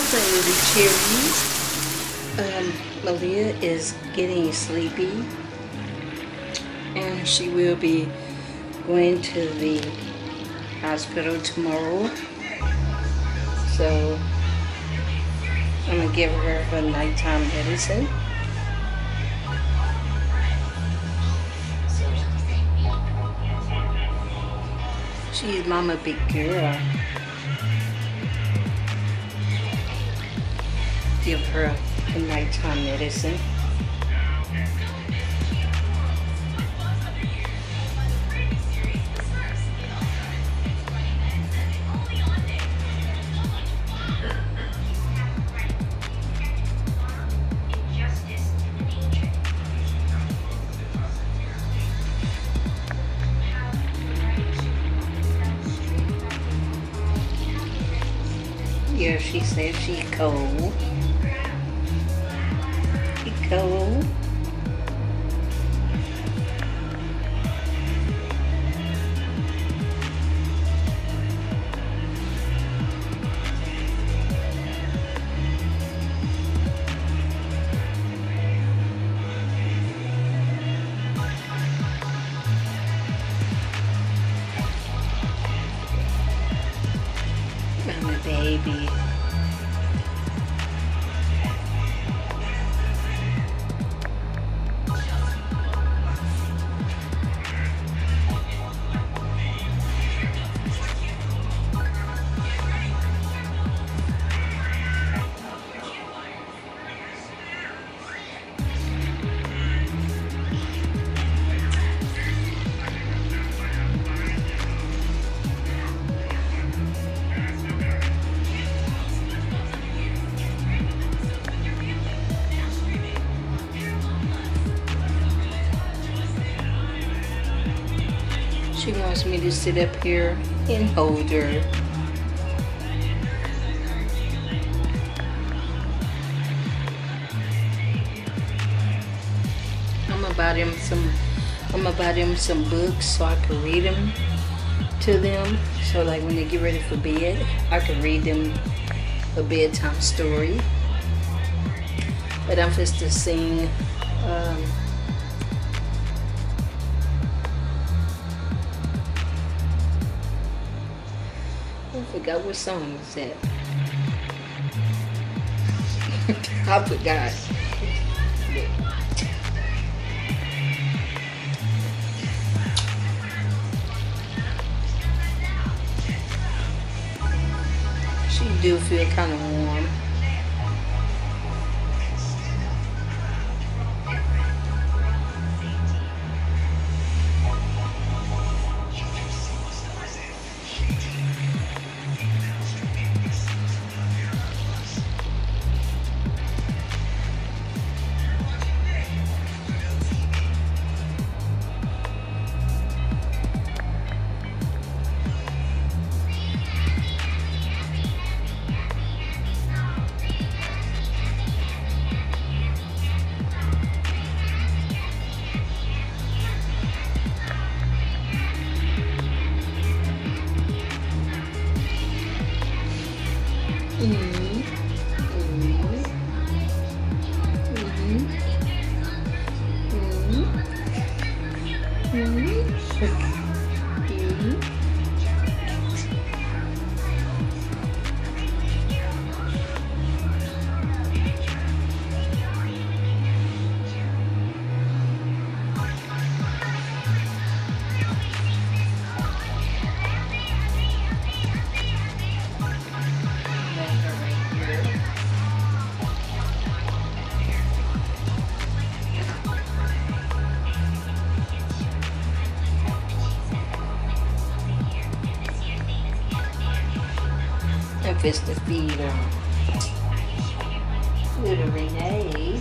Baby cherries. Maleah is getting sleepy, and she will be going to the hospital tomorrow. So I'm gonna give her her nighttime medicine. She's mama big girl. Give her a nighttime medicine. Yeah, she said she cold. Cold. I'm a baby. She wants me to sit up here and hold her. I'm gonna buy them some books so I can read them to them. So like when they get ready for bed, I can read them a bedtime story. But I'm just to sing I forgot what song was that. I forgot. She do feel kind of warm. Fist to feed her. Little Renee.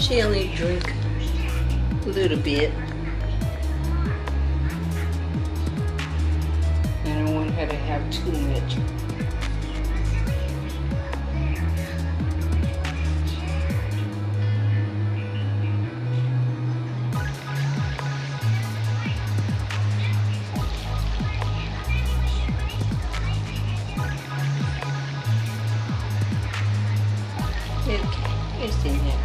She only drink a little bit. I don't want her to have too much. It's in there.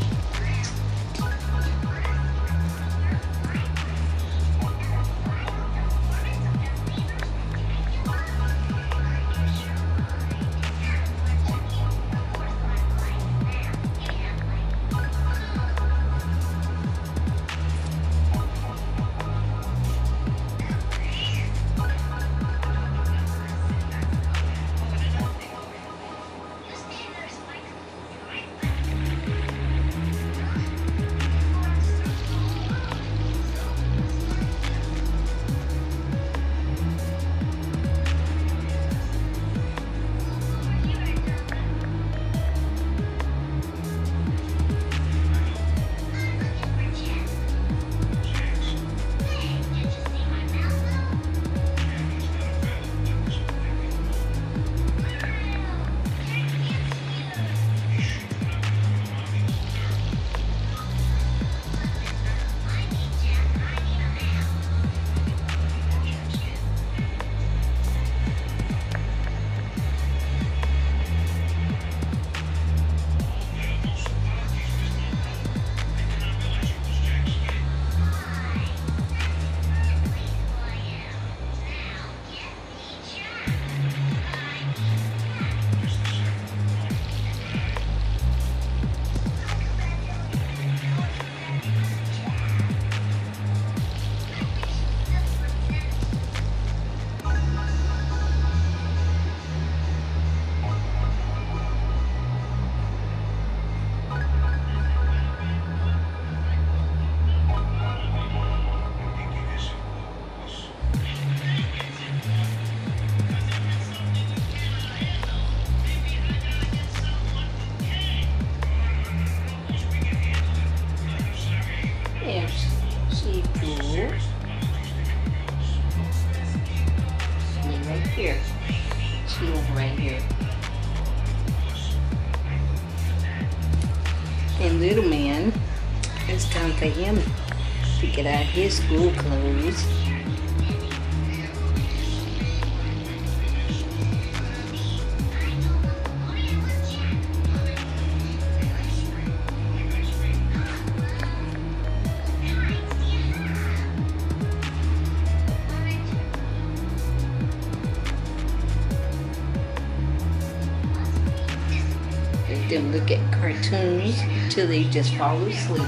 Here. She went right here. And little man, it's time for him to get out his school clothes. Them look at cartoons till they just fall asleep.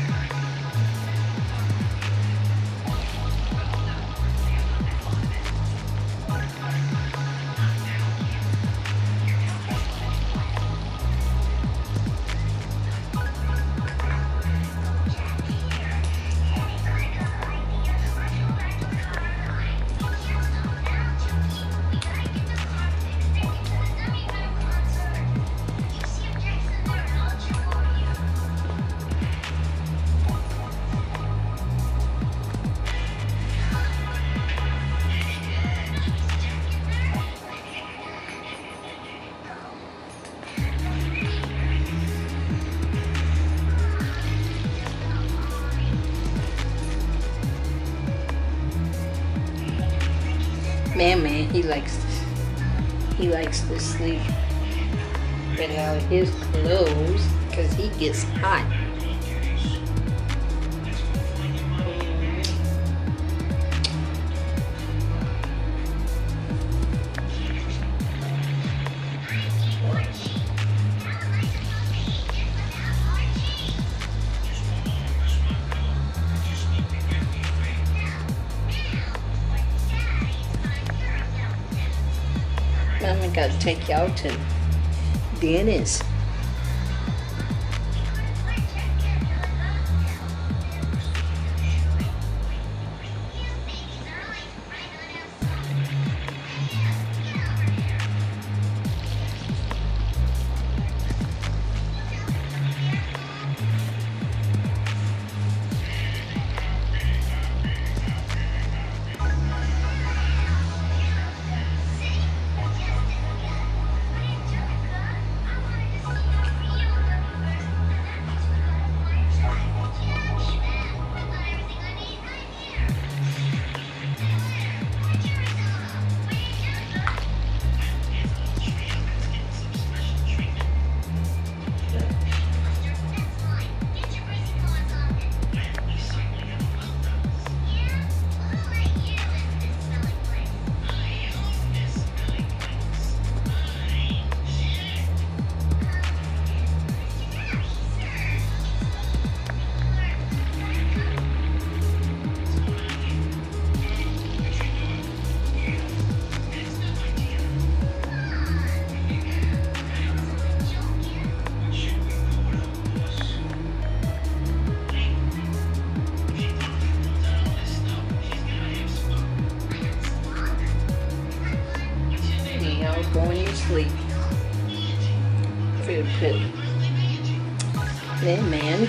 Man, he likes to sleep without his clothes because he gets hot. Mama got to take y'all to Dennis. to put them in.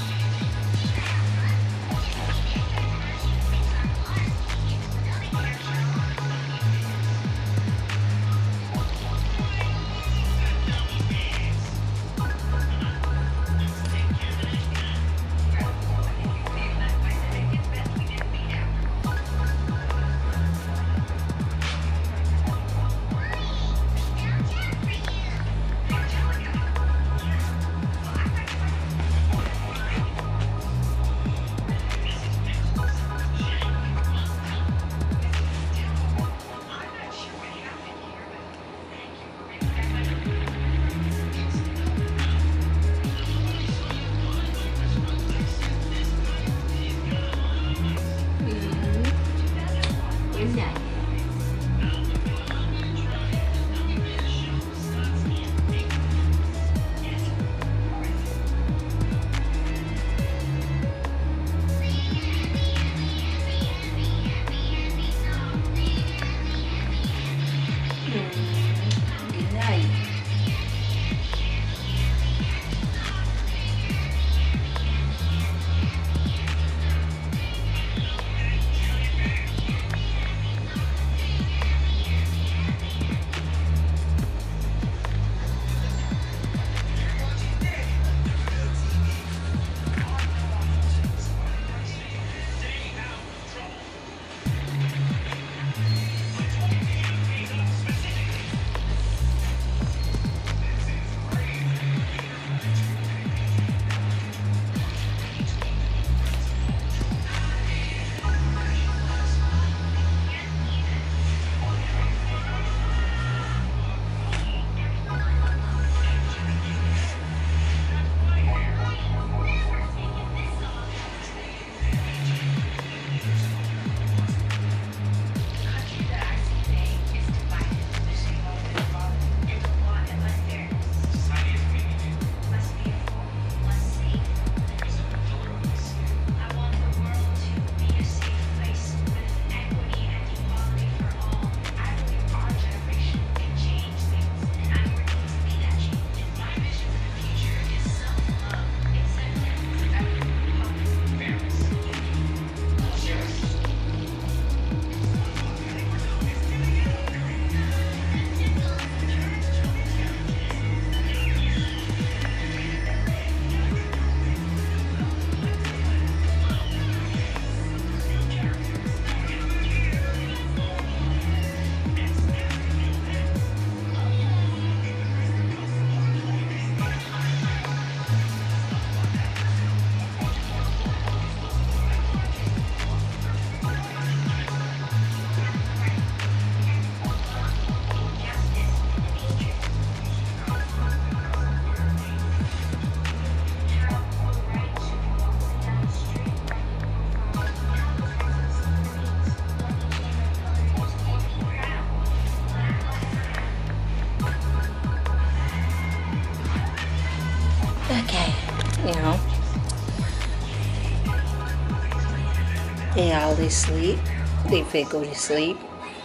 They all asleep. They fit go to sleep.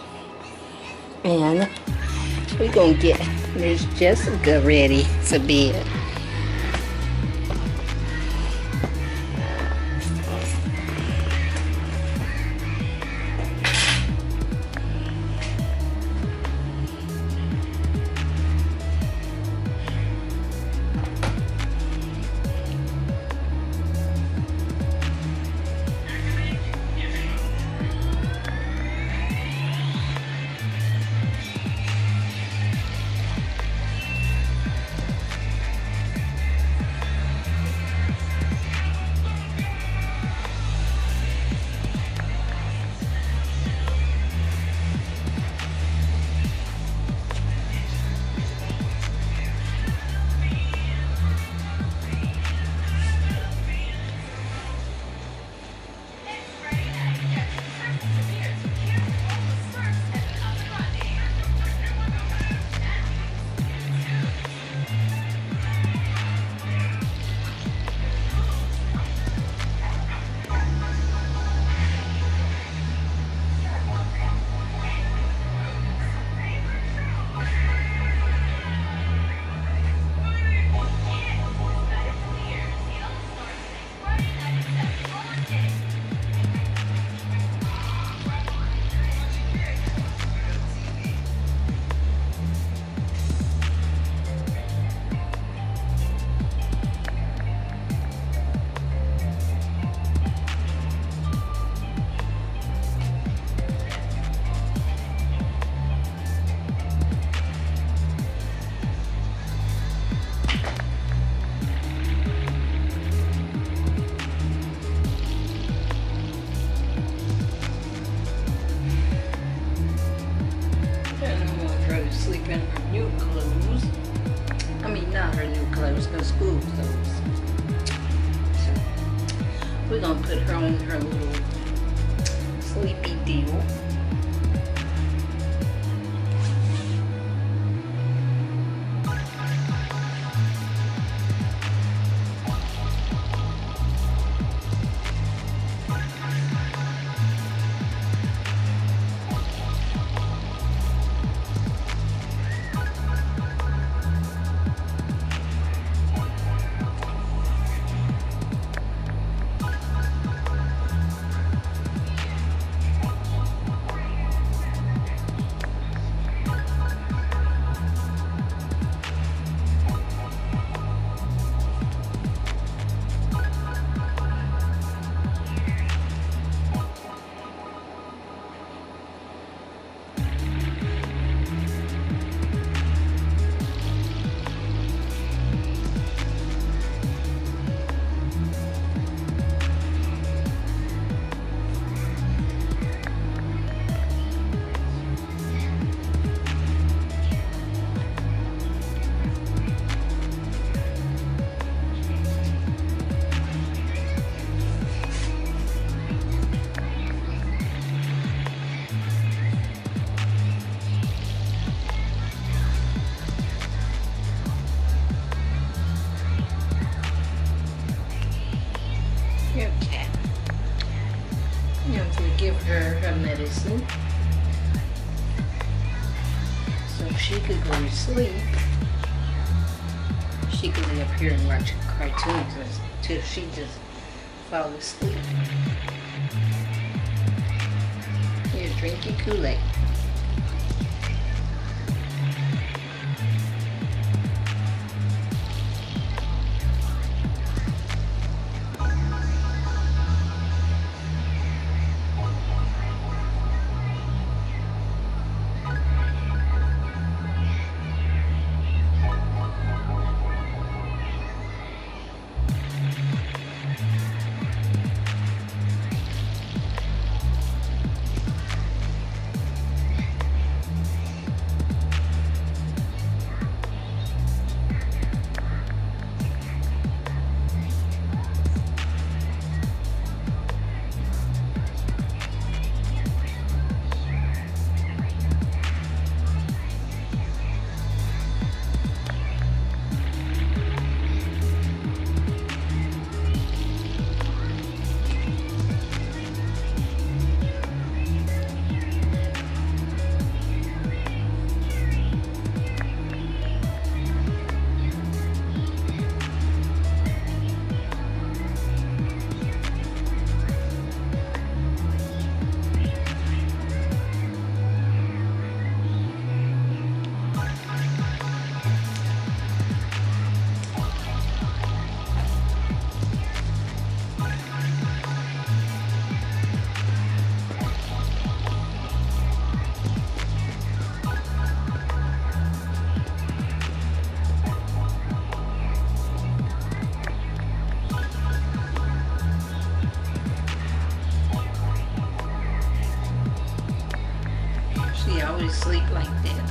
And we're gonna get Miss Jessica ready for bed. closed, no school closed. So we're gonna put her on her little sleepy deal. Okay. I'm going to give her her medicine so she could go to sleep. She could lay up here and watch cartoons until she just fall asleep. Here, drink your Kool-Aid. She always sleep like that.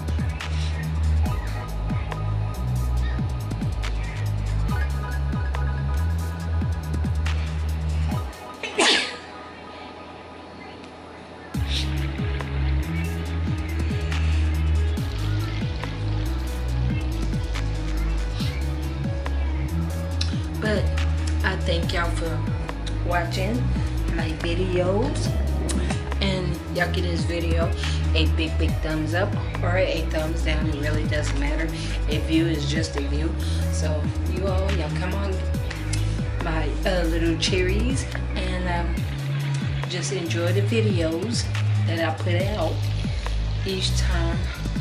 But I thank y'all for watching my videos, and y'all give this video a big thumbs up or a thumbs down. It really doesn't matter. A view is just a view. So y'all come on my little cherries and just enjoy the videos that I put out each time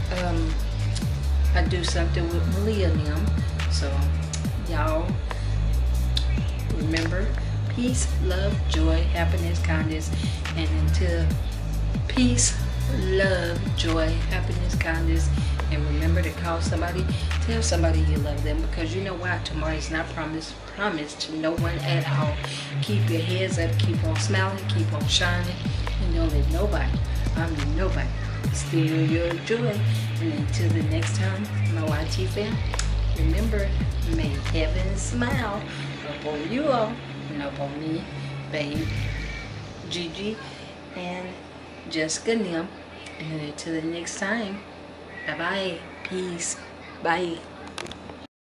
I do something with Maleah and them. So y'all remember, peace, love, joy, happiness, kindness, and until peace, love, joy, happiness, kindness, and remember to call somebody, tell somebody you love them, because you know why? Tomorrow is not promised to no one at all. Keep your heads up, keep on smiling, keep on shining, and don't let nobody steal your joy. And until the next time, my YT fam, Remember, may heaven smile upon you all and upon me, babe, Gigi, and Jessica Nim. And until the next time, bye bye. Peace. Bye.